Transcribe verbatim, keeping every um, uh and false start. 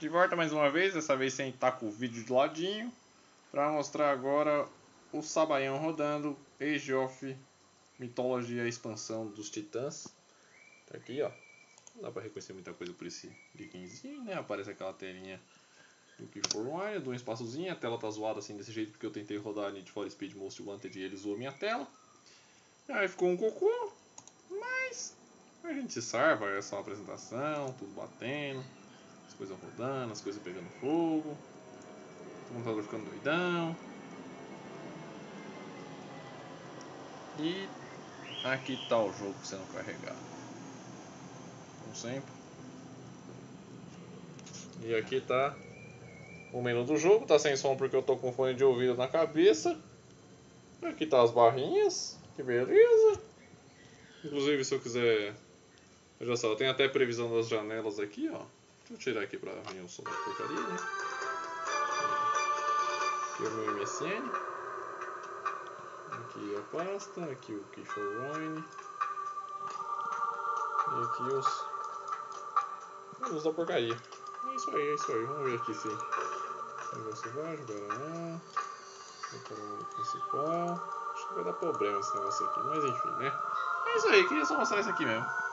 De volta mais uma vez, dessa vez sem estar com o vídeo de ladinho, para mostrar agora o Sabaião rodando Age of Mythology, a expansão dos Titãs. Tá aqui, ó. Não dá para reconhecer muita coisa por esse iconzinho, né? Aparece aquela telinha do Key for Wine, do um espaçozinho. A tela tá zoada assim desse jeito porque eu tentei rodar Need for Speed Most Wanted e ele zoou minha tela. Aí ficou um cocô, mas a gente se salva, é só uma apresentação, tudo batendo, as coisas rodando, as coisas pegando fogo, o computador ficando doidão. E aqui tá o jogo sendo carregado, como sempre. E aqui tá o menu do jogo, tá sem som porque eu tô com fone de ouvido na cabeça. Aqui tá as barrinhas, que beleza. Inclusive, se eu quiser, já só tem até previsão das janelas aqui, ó. Deixa eu tirar aqui pra vir o som da porcaria, né? Aqui é o meu M S N. Aqui a pasta, aqui o Key for Wine. E aqui os... os da porcaria. É isso aí, é isso aí. Vamos ver aqui se o negócio vai, Guaraná. Botar o nome principal. Acho que vai dar problema esse negócio aqui, mas enfim, né? É isso aí, queria só mostrar isso aqui mesmo.